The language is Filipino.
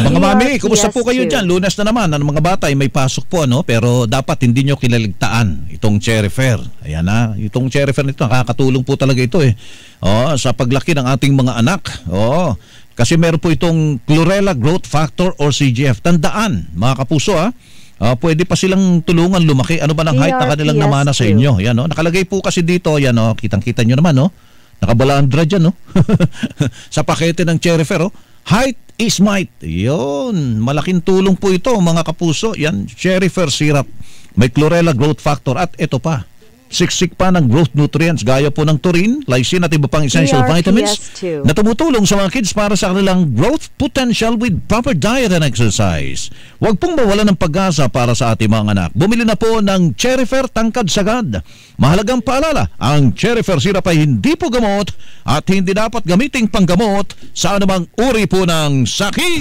Mga mami, kumusta po kayo dyan? Lunes na naman, ang mga bata ay may pasok po, ano? Pero dapat hindi nyo kilaligtaan itong Cherry Fair. Ayan na, itong Cherry Fair nito, nakakatulong po talaga ito eh. Sa paglaki ng ating mga anak. Kasi meron po itong Chlorella Growth Factor or CGF. Tandaan, mga kapuso pwede pa silang tulungan lumaki. Ano ba ng height na kanilang namana sa inyo? Yan, nakalagay po kasi dito, yan, kitang-kita nyo naman, nakabalandra dyan, sa pakete ng Cherry Fair, height is might. Yun, malaking tulong po ito, mga kapuso. Yan, Cherry Fair syrup. May Chlorella Growth Factor at ito pa. Siksik pa ng growth nutrients gaya po ng taurine, lysine at iba pang essential vitamins na tumutulong sa mga kids para sa kanilang growth potential with proper diet and exercise. Huwag pong mawala ng pag-asa para sa ating mga anak. Bumili na po ng Cherry Fair Tangkad Sagad. Mahalagang paalala, ang Cherry Fair syrup ay hindi po gamot at hindi dapat gamiting panggamot sa anumang uri po ng sakit.